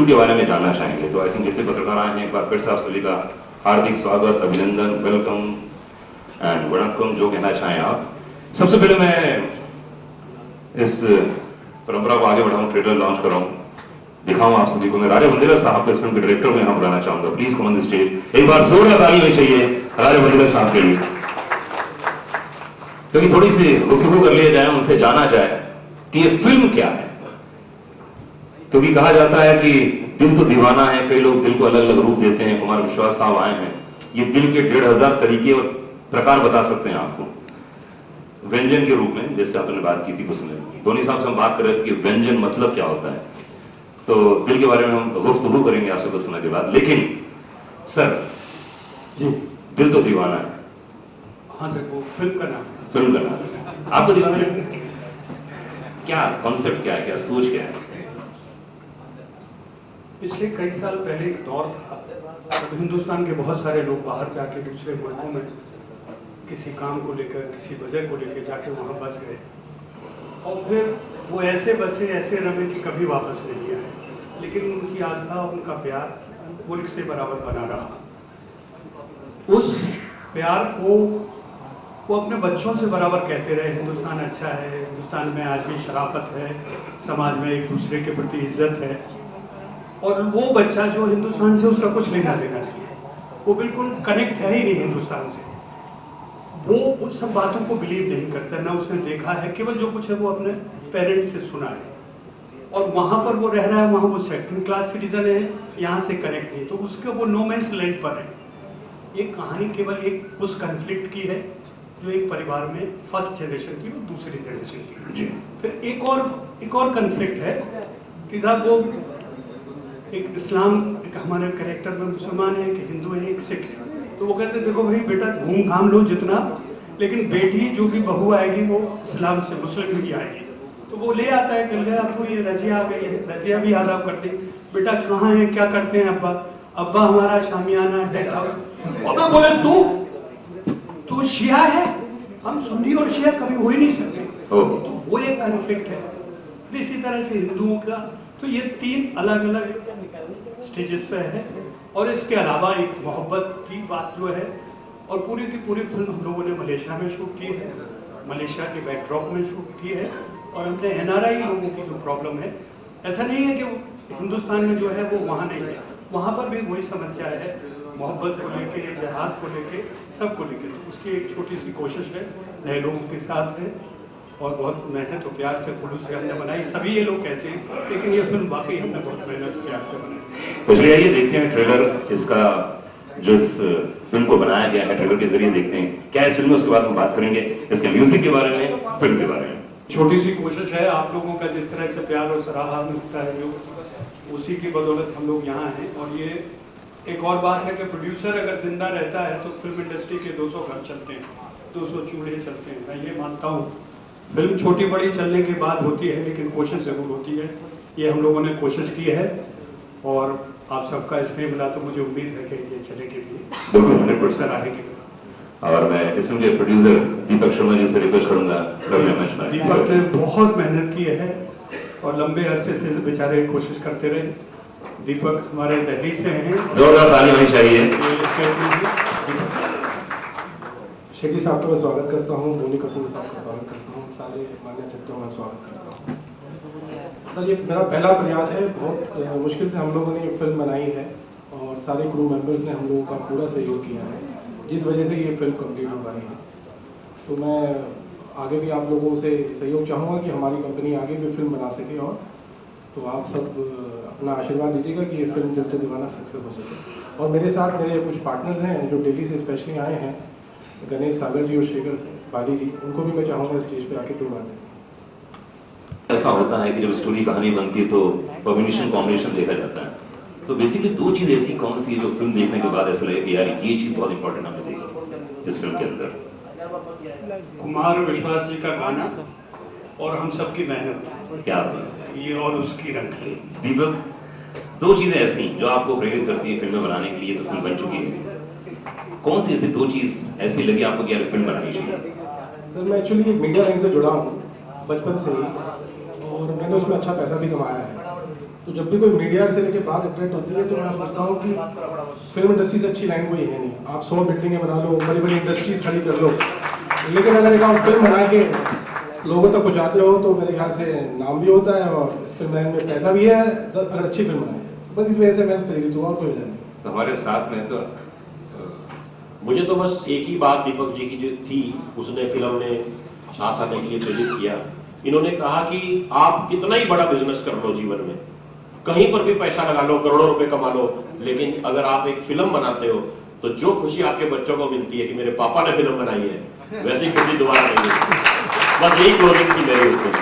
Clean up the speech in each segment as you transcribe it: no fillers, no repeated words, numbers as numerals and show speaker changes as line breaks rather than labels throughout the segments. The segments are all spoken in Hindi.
फिल्म के बारे में जानना चाहेंगे। तो आई थिंक जितने पत्रकार आए हैं एक बार फिर से आप सभी का हार्दिक स्वागत, अभिनंदन, वेलकम एंड वणक्कम, जो कहना चाहें आप। सबसे पहले मैं इस परंपरा को आगे बढ़ाऊं, ट्रेलर लॉन्च कराऊं, दिखाऊं आप सभी को। मैं राजा वंदेला साहब को इस फिल्म के डायरेक्टर को यहाँ बुलाना चाहूंगा। Please come on the stage. एक बार जोरदार ताली होनी चाहिए राजा वंदेला साहब के लिए, क्योंकि थोड़ी सी गुफ्तगू कर लिया जाए, उनसे जाना जाए कि ये फिल्म क्या है। क्योंकि कहा जाता है कि दिल तो दीवाना है, कई लोग दिल को अलग अलग रूप देते हैं। कुमार विश्वास साहब आए हैं, ये दिल के 1500 तरीके और प्रकार बता सकते हैं आपको व्यंजन के रूप में। जैसे आपने बात की थी कुछ समय, धोनी साहब से हम बात कर रहे थे कि व्यंजन मतलब क्या होता है, तो दिल के बारे में हम गुफ्तगू करेंगे आपसे कुछ समय के बाद। लेकिन सर
जी,
दिल तो दीवाना है।
हाँ सर, वो फिल्म का नाम है।
फिल्म का नाम है, आपको दीवाना क्या कॉन्सेप्ट क्या है, क्या सोच क्या है?
पिछले कई साल पहले एक दौर था जब हिंदुस्तान के बहुत सारे लोग बाहर जाके दूसरे मुल्कों में किसी काम को लेकर, किसी वजह को लेकर जाके वहाँ बस गए, और फिर वो ऐसे बसे, ऐसे रमे कि कभी वापस नहीं आए। लेकिन उनकी आस्था, उनका प्यार मुल्क से बराबर बना रहा। उस प्यार को वो अपने बच्चों से बराबर कहते रहे, हिंदुस्तान अच्छा है, हिंदुस्तान में आज भी शराफत है, समाज में एक दूसरे के प्रति इज्जत है। और वो बच्चा जो हिंदुस्तान से उसका कुछ लेना देना नहीं है, वो बिल्कुल कनेक्ट है ही नहीं हिंदुस्तान से, वो उन सब बातों को बिलीव नहीं करता, ना उसने देखा है, केवल जो कुछ है वो अपने पेरेंट्स से सुना है। और वहाँ पर वो रह रहा है, वहाँ वो सेकंड क्लास सिटीजन है, यहाँ से कनेक्ट नहीं, तो उसके वो नो मैंस लैंड पर है। ये कहानी केवल एक उस कन्फ्लिक्ट की है जो एक परिवार में फर्स्ट जनरेशन की और दूसरी जनरेशन की।
जी।
फिर एक और कन्फ्लिक्ट है कि वो एक इस्लाम, एक हमारे कैरेक्टर में मुसलमान है, एक हिंदू है, एक सिख है। तो वो कहते हैं देखो भाई बेटा, घूम घाम लो जितना, लेकिन बेटी जो भी बहू आएगी वो इस्लाम से, मुस्लिम की आएगी। तो वो ले आता है, कल गया आपको ये रजिया आ गई है, रजिया भी याद आप करते, बेटा कहाँ है, क्या करते हैं अब्बा? अब्बा हमारा शामियाना है। और मैं बोले तू शिया है, हम सुन्नी और शिया कभी हो ही नहीं सकते। तो वो एक कन्फ्लिक्ट है। फिर इसी तरह से हिंदुओं का, तो ये 3 अलग अलग स्टेजेस पे है। और इसके अलावा एक मोहब्बत की बात जो है, और पूरी की पूरी फिल्म हम लोगों ने मलेशिया में शूट की है, मलेशिया के बैकड्रॉप में शूट की है। और हमने एनआरआई लोगों की जो प्रॉब्लम है, ऐसा नहीं है कि हिंदुस्तान में जो है वो वहाँ नहीं है, वहाँ पर भी वही समस्या है, मोहब्बत को लेके, जिहाद को लेके, सब को लेके। तो उसकी एक छोटी सी कोशिश है, नए लोगों के साथ है, और बहुत मेहनत और प्यार से, खुलूस से हमने बनाई। सभी ये लोग कहते हैं, लेकिन ये फिल्म वाकई हमने बहुत मेहनत और प्यार से बनाई।
तो चलिए आइए देखते हैं ट्रेलर, इसका जो इस फिल्म को बनाया गया है ट्रेलर के जरिए देखते हैं क्या इस फिल्म में। उसके बाद हम बात करेंगे इसके म्यूजिक के बारे में, फिल्म के बारे में।
छोटी सी कोशिश है, आप लोगों का जिस तरह से प्यार और सराहा मिलता है, जो उसी की बदौलत हम लोग यहाँ हैं। और ये एक और बात है कि प्रोड्यूसर अगर जिंदा रहता है तो फिल्म इंडस्ट्री के 200 घर चलते हैं, 200 चूल्हे चलते हैं। मैं ये मानता हूँ, फिल्म छोटी बड़ी चलने के बाद होती है, लेकिन कोशिश जरूर होती है। ये हम लोगों ने कोशिश की है, और आप सबका स्नेह मिला तो मुझे उम्मीद है कि ये चलेगी भी,
बिल्कुल 100%
रहेगी।
और मैं इसमें के प्रोड्यूसर दीपक शर्मा जी से रिक्वेस्ट करूंगा।
दीपक ने बहुत मेहनत की है और लंबे अरसे से बेचारे कोशिश करते रहे। दीपक हमारे दिल्ली से हैं,
जोरदार ताली होनी चाहिए।
शेखी साहब का मैं स्वागत करता हूँ, बोनी कपूर साहब का स्वागत करता हूँ, सारे मान्य अतिथियों का स्वागत करता हूँ। सर ये मेरा पहला प्रयास है, बहुत मुश्किल से हम लोगों ने ये फिल्म बनाई है, और सारे क्रू मेंबर्स ने हम लोगों का पूरा सहयोग किया है, जिस वजह से ये फिल्म कंप्लीट हो पाई है। तो मैं आगे भी आप लोगों से सहयोग चाहूँगा कि हमारी कंपनी आगे भी फिल्म बना सके, और तो आप सब अपना आशीर्वाद दीजिएगा कि ये फिल्म दिल तो दीवाना सक्सेस हो सके। और मेरे साथ मेरे कुछ पार्टनर्स हैं जो दिल्ली से स्पेशली आए हैं, गणेश सागर जी और शेखर से बाली जी, उनको भी मैं चाहूँगा स्टेज पे आके 2 बातें।
ऐसा होता है कि जब स्टोरी कहानी बनती है तो कॉम्बिनेशन देखा जाता है। तो बेसिकली 2 चीज ऐसी कौन सी जो फिल्म देखने के बाद ऐसा लगे कि यार ये चीज बहुत इंपॉर्टेंट हमने देखी इस फिल्म के अंदर?
कुमार विश्वास जी का गाना और हम सब की मेहनत,
क्या
ये और उसकी रंग।
दीपक, 2 चीजें ऐसी जो आपको प्रेरित करती है फिल्में बनाने के लिए, तो फिल्म बन चुकी है, कौन सी ऐसी 2 चीज ऐसी लगी आपको कि यार फिल्म बनानी चाहिए?
सर मैं एक्चुअली एक मीडिया लाइन से जुड़ा हूँ बचपन से ही, और मैंने उसमें अच्छा पैसा भी कमाया है। तो जब भी कोई मीडिया से लेके बात अट्रैक्ट होती है तो मैं सोचता हूँ कि फिल्म इंडस्ट्री से अच्छी लाइन कोई है नहीं। आप 100 बिल्डिंगें बना लो, बड़ी बड़ी इंडस्ट्रीज खड़ी कर लो, लेकिन अगर एक आप फिल्म बना के लोगों तक पहुँचाते हो तो मेरे ख्याल से नाम भी होता है और इस फिल्म लाइन में पैसा भी है अगर अच्छी फिल्म बनाई है। बस इस वजह से मैं प्रेरित हुआ और कोई वजह नहीं।
हमारे साथ में तो
मुझे तो बस एक ही बात दीपक जी की जो थी, उसने फिल्म में साथ आने के लिए प्रेरित किया। इन्होंने कहा कि आप कितना ही बड़ा बिजनेस कर लो जीवन में, कहीं पर भी पैसा लगा लो, करोड़ों रुपए कमा लो, लेकिन अगर आप एक फिल्म बनाते हो तो जो खुशी आपके बच्चों को मिलती है कि मेरे पापा ने फिल्म बनाई है, वैसी खुशी दोबारा नहीं मिलती। बस यही क्लोजिंग थी मेरी उसमें।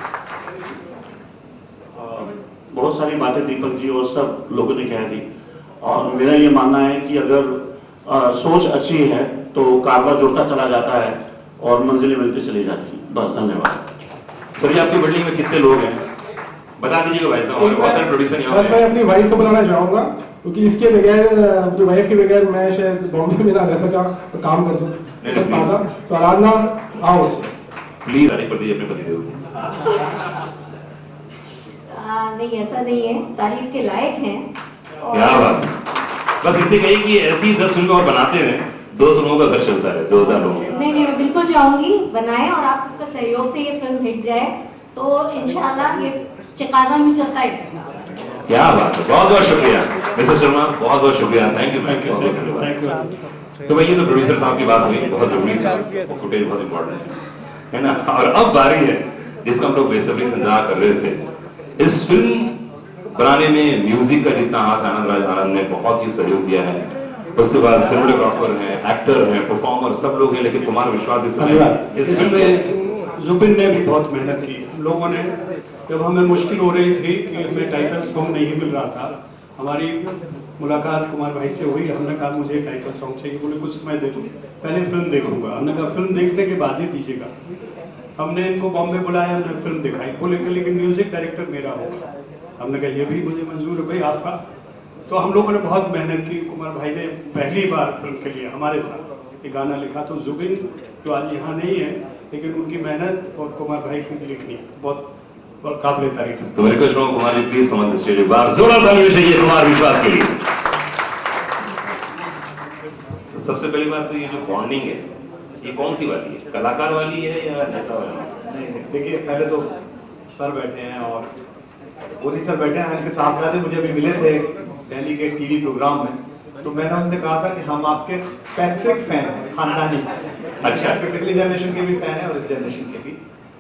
बहुत सारी बातें दीपक जी और सब लोगों ने कह दी, और मेरा ये मानना है कि अगर सोच अच्छी है तो कारवा जुड़ता चला जाता है और मंजिलें मिलती चली जाती हैं। बस, धन्यवाद।
सर जी, आपकी बिल्डिंग में कितने लोग हैं बता दीजिएगा भाई साहब, हमारे बहुत सारे प्रोड्यूसर यहाँ
बस मैं अपनी वाइफ को बुलाना चाहूँगा, क्योंकि इसके बगैर, अपनी वाइफ के बगैर मैं शायद बॉम्बे में ना रह सका तो काम कर सकता। तो आराधना आओ
प्लीज आने पर दीजिए अपने पतिदेव को।
नहीं, ऐसा नहीं है, तारीफ के लायक हैं।
क्या बात, बस इसे कही कि ऐसी 10 फिल्में और बनाते हैं, 200 लोगों का घर चलता है, 2000 लोगों।
नहीं, मैं बिल्कुल चाहूंगी बनाएं और आप सबका सहयोग से ये फिल्म हिट जाए तो इंशाल्लाह ये चकाना भी चलता है।
क्या बात है, बहुत बहुत शुक्रिया मिस्टर शर्मा, बहुत बहुत शुक्रिया, थैंक यू, बहुत बहुत धन्यवाद। तो भाई ये तो प्रोड्यूसर साहब की बात हुई, बहुत जरूरी है, फुटेज बहुत इंपॉर्टेंट है ना। और अब बारी है जिसका हम लोग बेसब्री से इंतजार कर रहे थे। इस फिल्म बनाने में म्यूजिक का जितना हाथ आनंद राज आनंद ने बहुत ही सहयोग दिया है, उसके बाद सिनेमेटोग्राफर हैं, एक्टर हैं, परफॉर्मर सब लोग हैं, लेकिन कुमार विश्वास इस फिल्म में
जुबिन ने भी बहुत मेहनत की। हम लोगों ने, जब हमें मुश्किल हो रही थी कि इसमें टाइटल सॉन्ग नहीं मिल रहा था, हमारी मुलाकात कुमार भाई से हुई। हमने कहा मुझे टाइटल सॉन्ग चाहिए, बोले कुछ समय दे दो, पहले फिल्म देखूंगा। हमने कहा फिल्म देखने के बाद ही दीजिएगा। हमने इनको बॉम्बे बुलाया, हमने फिल्म दिखाई, बोले लेकिन म्यूजिक डायरेक्टर मेरा होगा। हमने कहा ये भी मुझे मंजूर है भाई आपका। तो हम लोगों ने बहुत मेहनत की। कुमार भाई ने पहली बार फिल्म के लिए हमारे साथ एक गाना लिखा। तो जुबिन जो आज यहाँ नहीं है, लेकिन उनकी मेहनत और कुमार भाई की लिखनी बहुत काबिल तारीफ है।
तो मेरे को Kumar ji please come on the stage, एक बार जोरदार तालियां चाहिए कुमार विश्वास के लिए। तो सबसे पहली बात तो ये जो बॉन्डिंग है, ये कौन सी वाली है, कलाकार वाली है या नेता वाली है?
नहीं, देखिए पहले तो सर बैठे हैं और गोली सर बैठे हैं, इनके साहबजादे मुझे अभी मिले थे दिल्ली के टीवी प्रोग्राम में, तो मैंने उनसे कहा था कि हम आपके पैतृक फैन हैं, खानदानी।
अच्छा,
आपके पिछली जनरेशन के भी फैन हैं और इस जनरेशन के भी।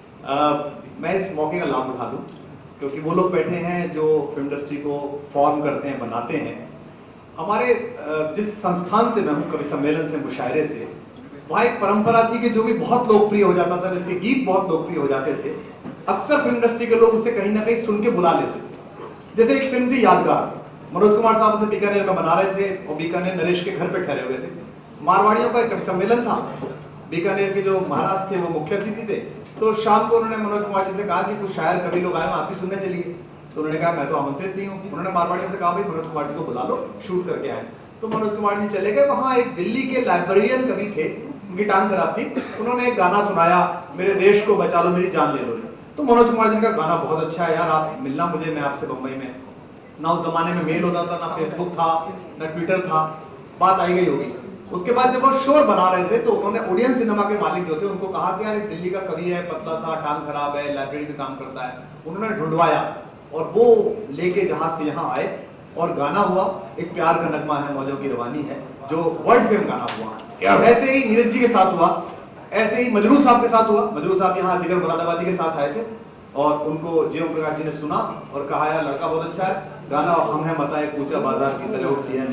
मैं इस मौके का लाभ उठा दूं, क्योंकि वो लोग बैठे हैं जो फिल्म इंडस्ट्री को फॉर्म करते हैं, बनाते हैं। हमारे जिस संस्थान से मैं हूँ, कवि सम्मेलन से, मुशायरे से, वहाँ एक परंपरा थी कि जो भी बहुत लोकप्रिय हो जाता था, जिसके गीत बहुत लोकप्रिय हो जाते थे, अक्सर फिल्म इंडस्ट्री के लोग उसे कहीं ना कहीं सुन के बुला लेते थे। जैसे एक फिल्म थी यादगार, मनोज कुमार साहब उसे बीकानेर में बना रहे थे और बीकानेर नरेश के घर पे ठहरे हुए थे। मारवाड़ियों का एक कवि सम्मेलन था, बीकानेर के जो महाराज थे वो मुख्य अतिथि थे। तो शाम को उन्होंने मनोज कुमार जी से कहा कि कुछ शायर कवि लोग आए, आप भी सुनने चलिए। तो उन्होंने कहा मैं तो आमंत्रित नहीं हूँ। उन्होंने मारवाड़ियों से कहा भाई मनोज कुमार जी को बुला लो, शूट करके आए। तो मनोज कुमार जी चले गए। वहाँ एक दिल्ली के लाइब्रेरियन कवि थे, उनकी टांग खराब थी, उन्होंने एक गाना सुनाया, मेरे देश को बचा लो मेरी जान ले लो। तो मनोज कुमार जी का गाना बहुत अच्छा है यार, आप मिलना मुझे, मैं आपसे बम्बई में। ना उस जमाने में मेल होता था, ना फेसबुक था, ना ट्विटर था, बात आई गई होगी। उसके बाद जब वो शोर बना रहे थे तो उन्होंने ओडियन सिनेमा के मालिक जो थे उनको कहा कि यार दिल्ली का कवि है, पतला सा, टांग खराब है, लाइब्रेरी में काम करता है। उन्होंने ढूंढवाया और वो लेके जहां से यहाँ आए और गाना हुआ। एक प्यार का नगमा है, मौजों की रवानी है, जो वर्ल्ड फेम गाना हुआ। ऐसे ही नीरज जी के साथ हुआ, ऐसे ही मजरू साहब के साथ हुआ। मजरू साहब यहाँ जिगर मुरादाबादी के साथ आए थे और उनको जीवन प्रकाश जी ने सुना और कहा यार लड़का बहुत अच्छा है, गाना हम है मता एक ऊंचा बाजार की तरह उठती है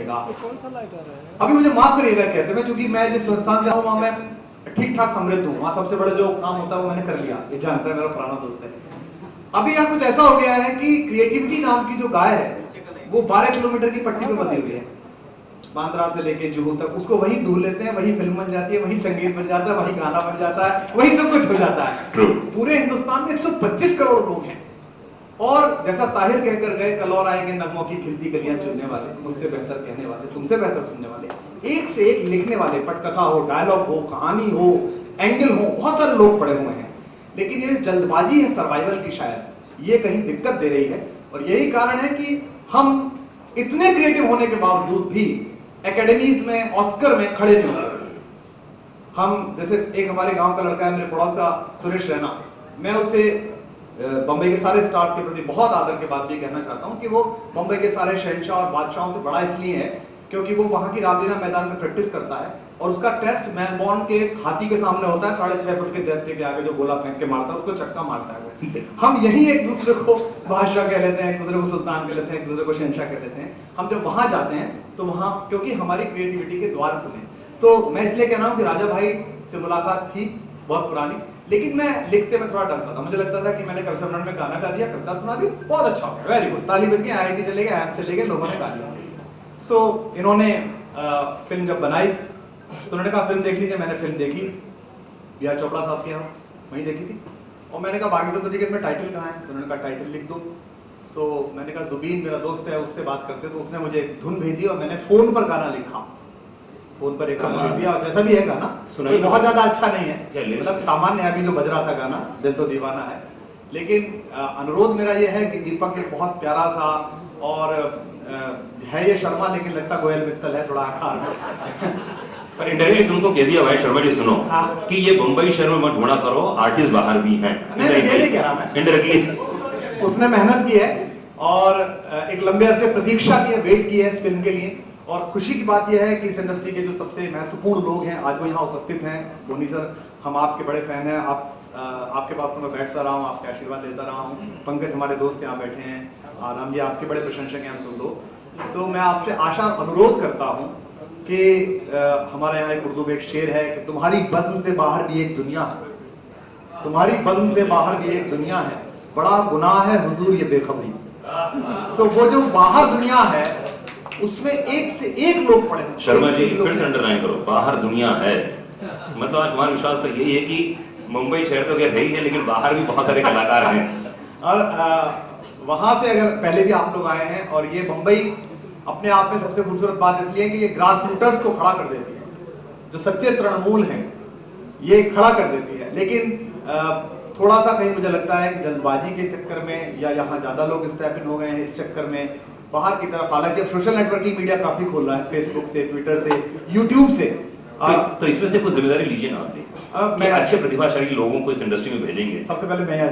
निगाह। अभी मुझे माफ करिएगा कहते हैं, क्योंकि मैं जिस संस्थान से आऊँ वहाँ मैं ठीक ठाक समृद्ध हूँ, वहाँ सबसे बड़ा जो काम होता है वो मैंने कर लिया, ये जानता है मेरा पुराना दोस्त है। अभी यहाँ कुछ ऐसा हो गया है कि क्रिएटिविटी नाम की जो गाय है वो 12 किलोमीटर की पट्टी पे बंधी हुई है, बांद्रा से लेके जुहू तक। उसको वही धूल लेते हैं, वही फिल्म बन जाती है, वही संगीत बन जाता है, वही गाना बन जाता है, वही सब कुछ हो जाता है। पूरे हिंदुस्तान में 125 करोड़ लोग हैं और जैसा साहिर कहकर गए, कल और आएंगे नगमों की खिलती गलियां चुनने वाले, मुझसे बेहतर कहने वाले, तुमसे बेहतर सुनने वाले, एक से एक लिखने वाले, पटकथा हो, डायलॉग हो, कहानी हो, एंगल हो, बहुत सारे लोग पड़े हुए हैं। लेकिन ये जल्दबाजी है सर्वाइवल की, शायद ये कहीं दिक्कत दे रही है। और यही कारण है कि हम इतने क्रिएटिव होने के बावजूद भी एकेडमीज में, ऑस्कर में खड़े नहीं होते। हम जैसे एक हमारे गांव का लड़का है, मेरे पड़ोस का सुरेश रैना, मैं उसे बम्बई के सारे स्टार्स के प्रति बहुत आदर के बाद भी कहना चाहता हूं कि वो बम्बई के सारे शहंशाह और बादशाहों से बड़ा इसलिए है क्योंकि वो वहां की रामलीला मैदान में प्रैक्टिस करता है और उसका टेस्ट मेलबोर्न के एक हाथी के सामने होता है, 6.5 फुट के दैत्य के आगे जो गोला फेंक के मारता है उसको चक्का मारता है वो। हम यही एक दूसरे को बादशाह कह लेते हैं, एक दूसरे को सुल्तान कह लेते हैं, एक दूसरे को शहंशाह कह लेते हैं। हम जब वहां जाते हैं तो वहां क्योंकि हमारी क्रिएटिविटी के द्वार खुले, तो मैं इसलिए कह रहा हूँ कि राजा भाई से मुलाकात थी बहुत पुरानी, लेकिन मैं लिखते में थोड़ा डरता था। मुझे लगता था कि मैंने कवि सम्मेलन में गाना गा दिया, कविता सुना दी, बहुत अच्छा हो गया, वेरी गुड, ताली बज गई, IIT चले गए, ऐप चले गए, लोगों ने गा लिया। सो इन्होंने फिल्म जब बनाई तो उन्होंने कहा फिल्म देख लीजिए। मैंने फिल्म देखी, B.R. चोपड़ा साहब के यहाँ वहीं देखी थी, और मैंने कहा बाकी सब तो ठीक है, इसमें टाइटल कहाँ है? तो उन्होंने कहा टाइटल लिख दो। सो मैंने कहा जुबीन मेरा दोस्त है, उससे बात करते, तो उसने मुझे एक धुन भेजी और मैंने फोन पर गाना लिखा, फोन पर एक गाना लिख दिया। जैसा भी है गाना, सुनाई बहुत ज्यादा अच्छा नहीं है, मतलब सामान्य अभी जो बज रहा था गाना, दिल तो दीवाना है। लेकिन अनुरोध मेरा ये है कि दीपक एक बहुत प्यारा सा और है ये शर्मा, लेकिन लगता गोयल मित्तल है थोड़ा आकार में।
पर इंडायरेक्टली तुमको कह दिया भाई शर्मा जी सुनो कि ये बम्बई शहर में मत ढूंढा करो, आर्टिस्ट बाहर भी हैं।
नहीं कह रहा मैं,
इंडायरेक्टली
उसने मेहनत की है और एक लंबे अरसे प्रतीक्षा की है, वेट की है इस फिल्म के लिए। और खुशी की बात यह है कि इस इंडस्ट्री के जो सबसे महत्वपूर्ण लोग हैं आज वो यहाँ उपस्थित हैं। बोनी सर, हम आपके बड़े फैन हैं, आपके पास तो मैं बैठता रहा हूँ, आपके आशीर्वाद लेता रहा हूँ। पंकज हमारे दोस्त यहाँ बैठे हैं, राम जी आपके बड़े प्रशंसक हैं हम सब लोग। सो मैं आपसे आशा और अनुरोध करता हूँ कि हमारे यहाँ एक उर्दू में एक शेर है कि तुम्हारी बज़्म से बाहर भी एक दुनिया है, तुम्हारी बज़्म से बाहर भी एक दुनिया है, बड़ा गुनाह है हुजूर ये बेखबरी। सो वो जो बाहर दुनिया है उसमें एक से एक लोग पड़े।
शर्मा जी फिर से अंडरलाइन करो, बाहर दुनिया है, मतलब आज हमारा विश्वास तो यही है कि मुंबई शहर तो क्या रही है, लेकिन बाहर भी बहुत सारे कलाकार हैं।
और वहां से अगर पहले भी आप लोग आए हैं, और ये मुंबई अपने आप में सबसे खूबसूरत बात इसलिए है कि ये ग्रास रूटर्स को खड़ा कर देती है, जो सच्चे तृणमूल हैं ये खड़ा कर देती है। लेकिन थोड़ा सा कहीं मुझे लगता है कि जल्दबाजी के चक्कर में या यहाँ ज्यादा लोग स्टेप इन हो गए हैं, इस चक्कर में बाहर की तरफ, हालांकि अब सोशल नेटवर्किंग मीडिया काफी खोल रहा है, फेसबुक से, ट्विटर से, यूट्यूब से।
तो इसमें से कुछ जिम्मेदारी लीजिए ना आप, मैं अच्छे प्रतिभाशाली लोगों को इस इंडस्ट्री में भेजेंगे।
सबसे पहले मैं आ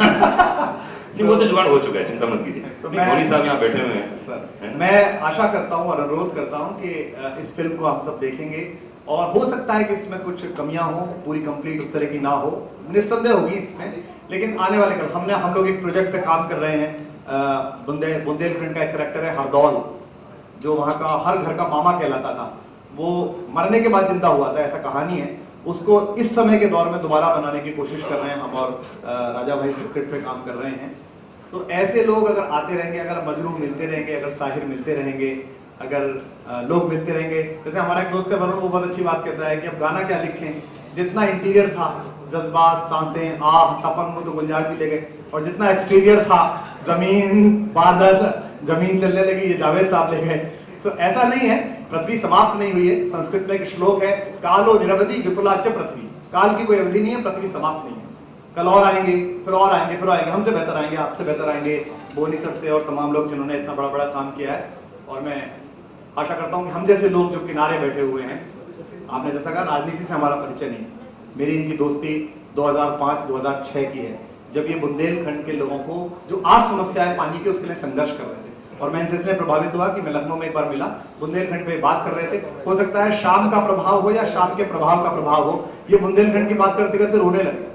जाऊँ।
वो तो जुगाड़ हो चुका है, चिंता मत कीजिए। तो धोनी साहब यहाँ बैठे हुए हैं
सर, मैं आशा करता हूँ और अनुरोध करता हूँ कि इस फिल्म को हम सब देखेंगे, और हो सकता है कि इसमें कुछ कमियां हो, पूरी कंप्लीट उस तरह की ना हो, निस्संदेह होगी इसमें, लेकिन आने वाले कल हम लोग एक प्रोजेक्ट पे काम कर रहे हैं। बुंदेलखंड का एक कैरेक्टर है हरदौल, जो वहाँ का हर घर का मामा कहलाता था, वो मरने के बाद जिंदा हुआ था, ऐसा कहानी है। उसको इस समय के दौर में दोबारा बनाने की कोशिश कर रहे हैं हम, और राजा भाई स्क्रिप्ट पे काम कर रहे हैं। तो ऐसे लोग अगर आते रहेंगे, अगर मजरू मिलते रहेंगे, अगर साहिर मिलते रहेंगे, अगर लोग मिलते रहेंगे, जैसे हमारा एक दोस्त है वरुण, वो बहुत अच्छी बात कहता है कि अब गाना क्या लिखें, जितना इंटीरियर था जज्बात, सांसें, आह, सपन, वो तो गुलजार जी ले गए, और जितना एक्सटीरियर था जमीन, बादल, जमीन चलने लगी, ये जावेद साहब ले गए। तो ऐसा नहीं है, पृथ्वी समाप्त नहीं हुई है। संस्कृत में एक श्लोक है, कालो निरवधि विपुलाच पृथ्वी, काल की कोई अवधि नहीं है, पृथ्वी समाप्त नहीं है। कल और आएंगे, फिर और आएंगे, फिर आएंगे, हमसे बेहतर आएंगे, आपसे बेहतर आएंगे, बोनी सर से और तमाम लोग जिन्होंने इतना बड़ा बड़ा काम किया है। और मैं आशा करता हूँ कि हम जैसे लोग जो किनारे बैठे हुए हैं, आपने जैसा कहा राजनीति से हमारा परिचय नहीं, मेरी इनकी दोस्ती 2005-2006 की है, जब ये बुंदेलखंड के लोगों को जो आज समस्या है पानी की, उसके लिए संघर्ष कर रहे थे। और मैं इनसे इसलिए प्रभावित हुआ कि मैं लखनऊ में एक बार मिला, बुंदेलखंड पे बात कर रहे थे, हो सकता है शाम का प्रभाव हो या शाम के प्रभाव का प्रभाव हो, ये बुंदेलखंड की बात करते करते रोने लगे।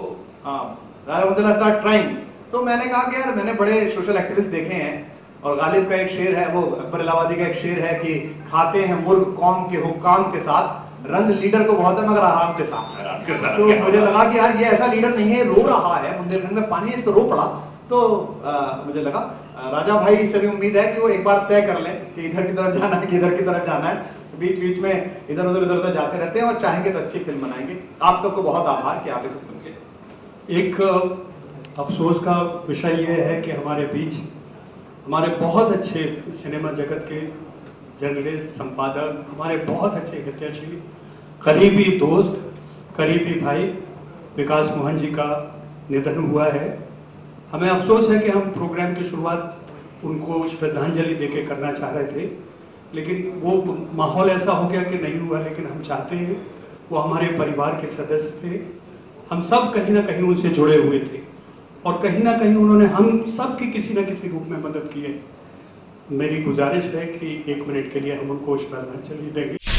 Raja Bundela start trying. सो मैंने कहा कि यार मैंने बड़े सोशल एक्टिविस्ट देखे हैं, और गालिब का एक शेर है, वो अकबर इलाहाबादी का एक शेर है कि खाते हैं मुर्ग कौम के हुक्काम के साथ, रंज लीडर को बहुत है मगर आराम के साथ। तो मुझे लगा कि यार ये ऐसा लीडर नहीं है, रो रहा है, बुंदेलखंड में पानी है तो रो पड़ा। तो मुझे लगा राजा भाई से भी उम्मीद है कि वो एक बार तय कर लें कि इधर की तरफ जाना है कि इधर की तरफ जाना है। बीच बीच में इधर उधर जाते रहते हैं, और चाहेंगे तो अच्छी फिल्म बनाएंगे। आप सबको बहुत आभार कि आप इसे सुन के।
एक अफसोस का विषय यह है कि हमारे बीच हमारे बहुत अच्छे सिनेमा जगत के जर्नलिस्ट, संपादक, हमारे बहुत अच्छे हितैषी, करीबी दोस्त, करीबी भाई विकास मोहन जी का निधन हुआ है। हमें अफसोस है कि हम प्रोग्राम की शुरुआत उनको श्रद्धांजलि देके करना चाह रहे थे, लेकिन वो माहौल ऐसा हो गया कि नहीं हुआ। लेकिन हम चाहते हैं, वो हमारे परिवार के सदस्य थे, हम सब कहीं ना कहीं उनसे जुड़े हुए थे और कहीं ना कहीं उन्होंने हम सब की किसी न किसी रूप में मदद की है। मेरी गुजारिश है कि 1 मिनट के लिए हम उनको श्रद्धांजलि देंगे।